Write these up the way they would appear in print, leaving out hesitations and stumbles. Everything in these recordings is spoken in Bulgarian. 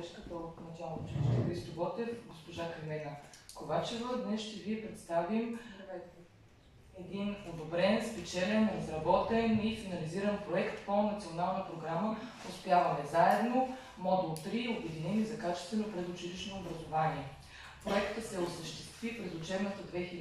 колежката от начално училище Христо Ботев, госпожа Кремена Ковачева. Днес ще ви представим един одобрен, спечелен, разработен и финализиран проект по национална програма "Успяваме заедно", модул 3, обединени за качествено предучилищно образование. Проектът се осъществи през учебната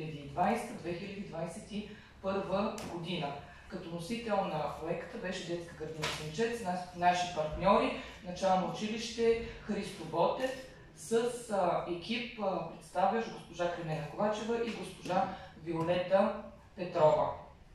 2020-2021 година. Като носител на проекта беше детска градина Сенчец, наши партньори, начално училище Христо Ботев, с екип, представящ госпожа Кремена Ковачева и госпожа Виолета Петрова.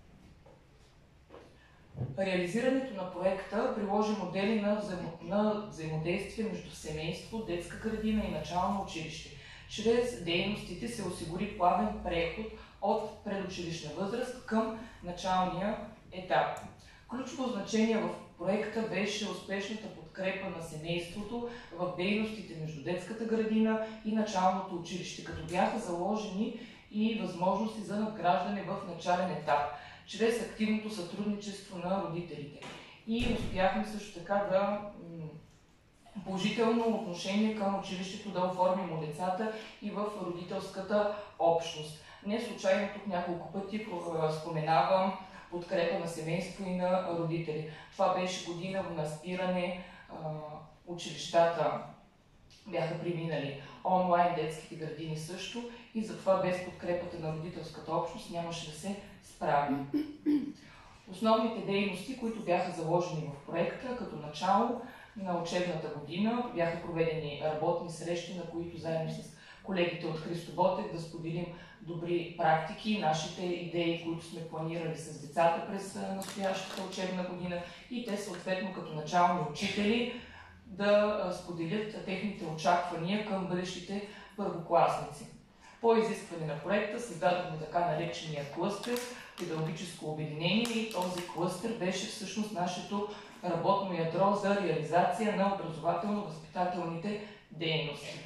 Реализирането на проекта приложи модели на взаимодействие между семейство, детска градина и начално училище. Чрез дейностите се осигури плавен преход от предучилищна възраст към началния етап. Ключово значение в проекта беше успешната подкрепа на семейството в дейностите между детската градина и началното училище, като бяха заложени и възможности за надграждане в начален етап, чрез активното сътрудничество на родителите. И успяхме също така да положително отношение към училището да оформим у децата и в родителската общност. Не случайно тук няколко пъти споменавам подкрепа на семейство и на родители. Това беше година на спиране, училищата бяха преминали онлайн, детските градини също, и затова без подкрепата на родителската общност нямаше да се справим. Основните дейности, които бяха заложени в проекта като начало на учебната година, бяха проведени работни срещи, на които заедно с колегите от Христо Ботев да споделим добри практики, нашите идеи, които сме планирали с децата през настоящата учебна година, и те съответно като начални учители да споделят техните очаквания към бъдещите първокласници. По изискване на проекта създадохме така наречения клъстер "Педагогическо обединение", и този клъстер беше всъщност нашето работно ядро за реализация на образователно-възпитателните дейности.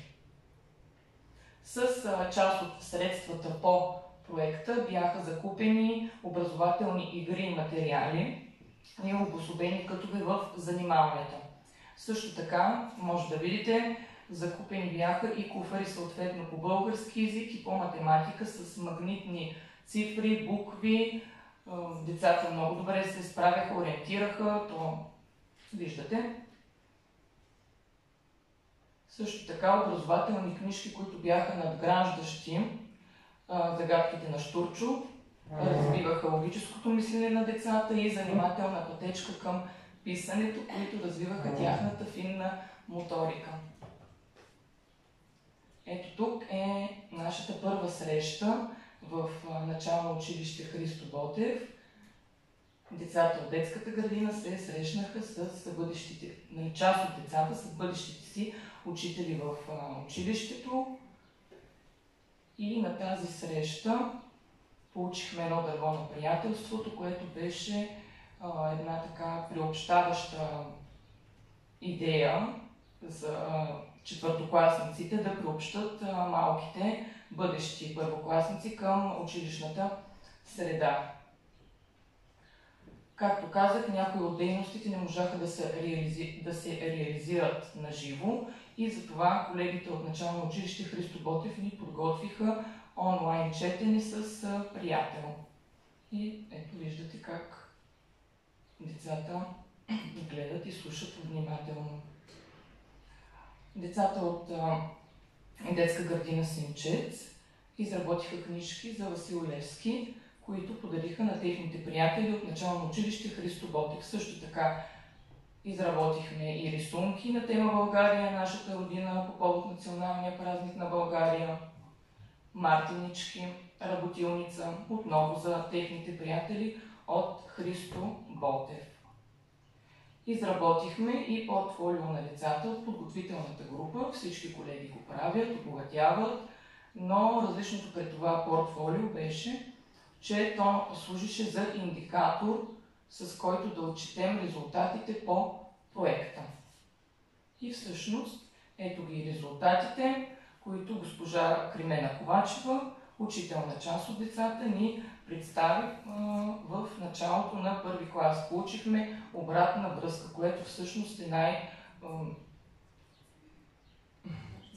С част от средствата по проекта бяха закупени образователни игри и материали и обособени кътове в занималнята. Също така, може да видите, закупени бяха и куфари съответно по български език и по математика с магнитни цифри, букви. Децата много добре се справяха, ориентираха, то виждате. Също така образователни книжки, които бяха надграждащи загадките на Щурчо, развиваха логическото мислене на децата и занимателна пътечка към писането, които развиваха тяхната финна моторика. Ето тук е нашата първа среща в начално училище Христо Ботев. Децата от детската градина се срещнаха с бъдещите, част от децата с бъдещите си учители в училището, и на тази среща получихме едно дърво на приятелството, което беше една така приобщаваща идея за четвъртокласниците да приобщат малките бъдещи първокласници към училищната среда. Както казах, някои от дейностите не можаха да се реализират на живо, и затова колегите от начално училище Христо Ботев ни подготвиха онлайн четене с приятел. И ето виждате как децата гледат и слушат внимателно. Децата от детска градина Сенчец изработиха книжки за Васил Левски, които подариха на техните приятели от начално училище Христо Ботев. Също така изработихме и рисунки на тема България, нашата родина, по повод националния празник на България, мартинички, работилница, отново за техните приятели от Христо Ботев. Изработихме и портфолио на децата от подготвителната група. Всички колеги го правят, обогатяват, но различното при това портфолио беше, че то служише за индикатор, с който да отчетем резултатите по проекта. И всъщност, ето ги резултатите, които госпожа Кремена Ковачева, учител на част от децата, ни представи в началото на първи клас. Получихме обратна връзка, което всъщност е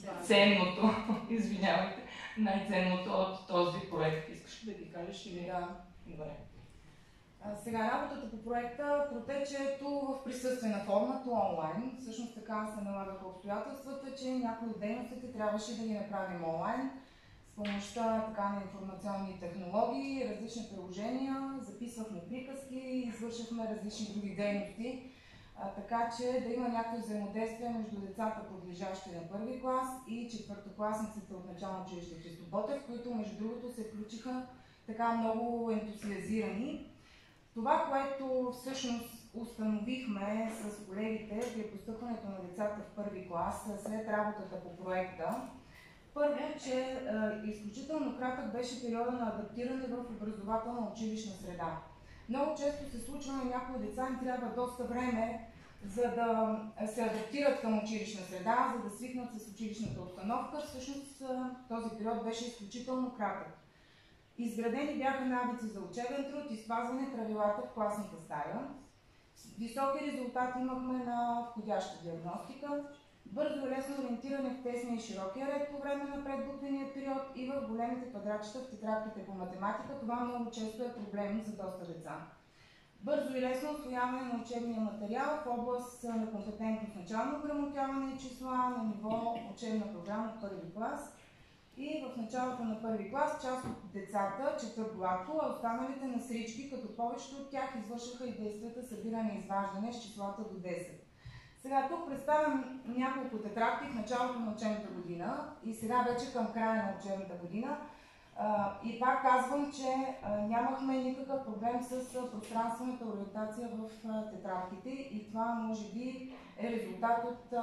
най-ценното, извинявайте, най-ценното от този проект? Искаш да ги кажеш или? Да. Добре. Сега работата по проекта протече ту в присъствена форма, ту онлайн. Всъщност така се налагаха обстоятелствата, че някои от дейностите трябваше да ги направим онлайн с помощта така на информационни технологии, различни приложения, записвахме приказки, извършвахме различни други дейности, така че да има някакво взаимодействие между децата, подлежащи на първи клас, и четвъртокласниците от начално училище Христо Ботев, които между другото се включиха така много ентусиазирани. Това, което всъщност установихме с колегите при постъпването на децата в първи клас след работата по проекта, първо, че изключително кратък беше периода на адаптиране в образователна училищна среда. Много често се случва на някои деца им трябва доста време, за да се адаптират към училищна среда, за да свикнат с училищната обстановка. Всъщност този период беше изключително кратък. Изградени бяха навици за учебен труд и спазване правилата в класната стая. Високи резултати имахме на входяща диагностика, бързо и лесно ориентиране в тесния и широкия ред по време на предбуквения период и в големите квадратчета в тетрадките по математика. Това много често е проблем за доста деца. Бързо и лесно усвояване на учебния материал в област на компетентност начално грамотяване и числа на ниво учебна програма в първи клас. И в началото на първи клас част от децата четат гладко, а останалите на срички, като повечето от тях извършваха и действията събиране и изваждане с числата до 10. Сега тук представям няколко тетрадки в началото на учебната година и сега вече към края на учебната година. И пак казвам, че нямахме никакъв проблем с пространствената ориентация в тетрадките и това може би е резултат от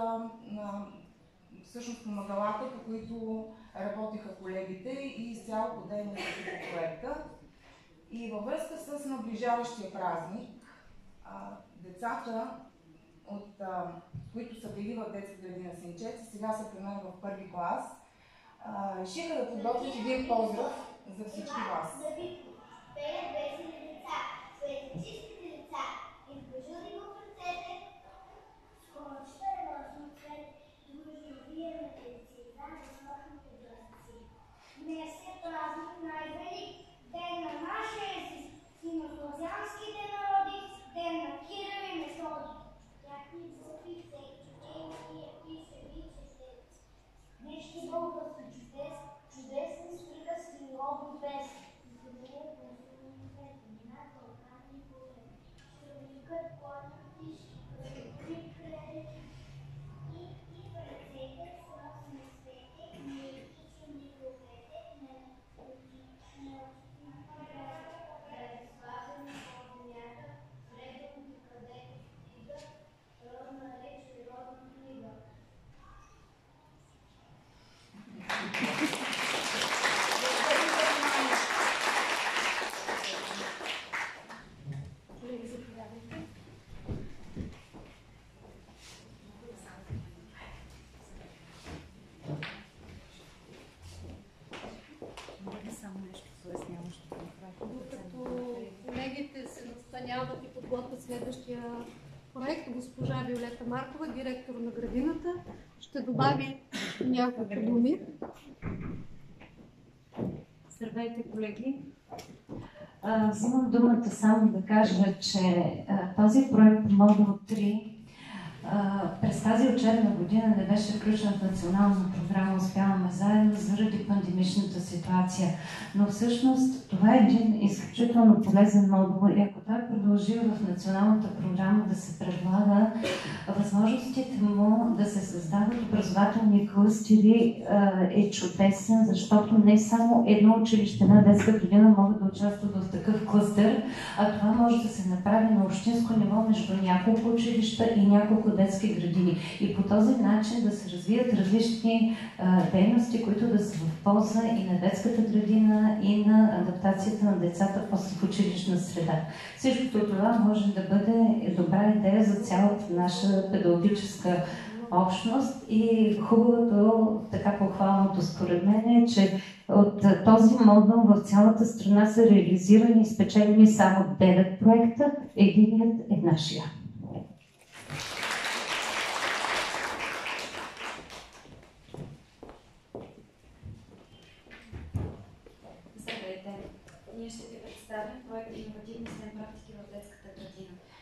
всъщност помагалата, по които работиха колегите и изцяло по дейността по проекта. И във връзка с наближаващия празник, децата, които са били в детска градина Сенчец, сега са при мен в първи клас, решиха да подготвят един поздрав за всички вас. Пеят весели деца, светличистите деца, изгъжали го в ръцете, скорочта е розов цвет, дружелюбиемите си, заедно с нощните дръжци. Днес е празник най-велик, ден на нашия език, синославянските народи, ден на Кирил и Методий. Тяхни букви всеки четение пише ви четец. Днешни български чудес, чудесни приказки и роби без. Земея консумите, вина, кълкани и поле. Шърникът, който тишки, кръвни кредити и в ръцете слънце свете, неетични миговете, неотични разслабени от земята, вредените където стига, родна реч и родна книга. Докато колегите се настаняват и подготвят следващия проект, госпожа Виолета Маркова, директор на градината, ще добави няколко думи. Здравейте, колеги! Взимам думата само да кажа, че този проект Модул 3 през тази учебна година не беше включен в национална програма "Успяваме заедно" заради пандемичната ситуация. Но всъщност това е един изключително полезен модул и ако той продължи в националната програма да се предлага, възможностите му да се създават образователни клъстери е чудесен, защото не само едно училище, една детска градина могат да участват в такъв клъстер, а това може да се направи на общинско ниво между няколко училища и няколко детски градини. И по този начин да се развият различни дейности, които да са в полза и на детската градина, и на адаптацията на децата в училищна среда. Всичкото това може да бъде добра идея за цялата наша педагогическа общност и хубавото, така похвалното според мен е, че от този модул в цялата страна са реализирани и спечелени само 9 проекта, единият е нашия. ние ще ви представим проект „Иновативни STEM практики в детската градина“.